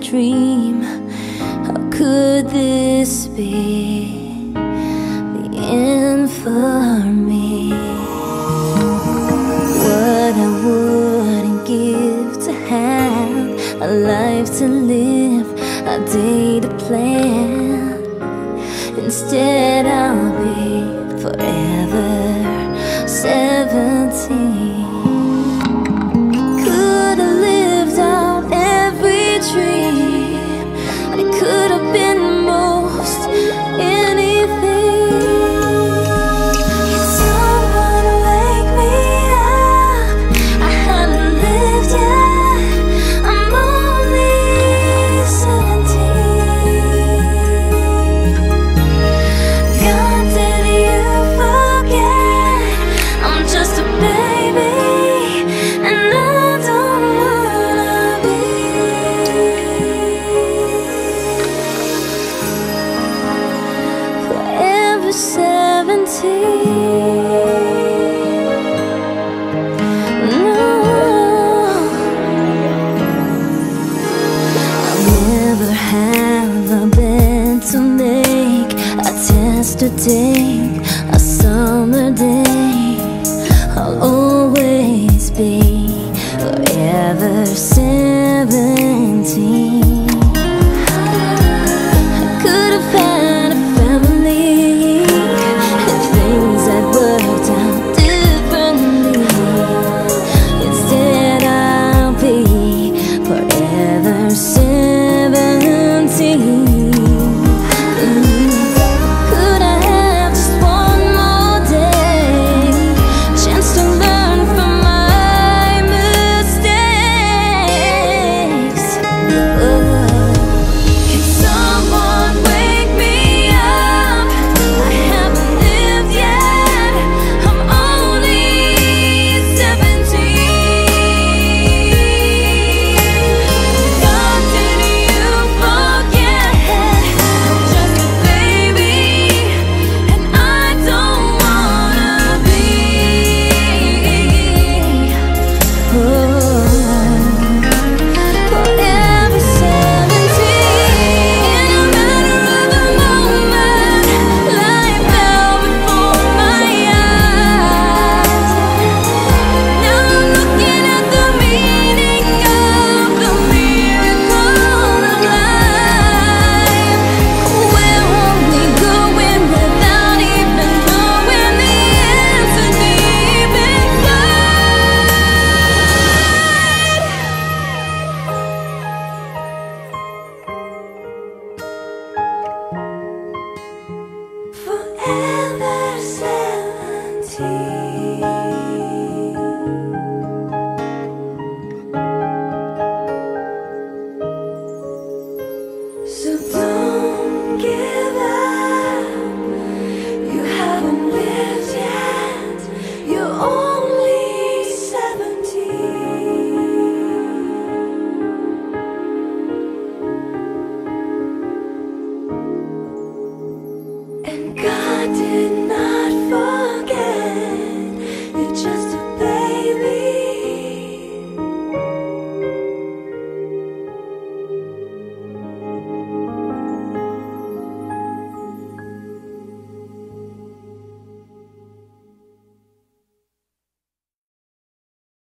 dream. How could this be the end for me? What I wouldn't give to have a life to live, a day to plan. Instead I'll be forever 17. Could have lived out every dream. I could have been most anything. Can someone wake me up? I haven't lived yet. I'm only 17. God, did you forget? I'm just a baby, and I don't wanna be. Forever 17. No, I'll never have a bed to make, a test to take, a summer day.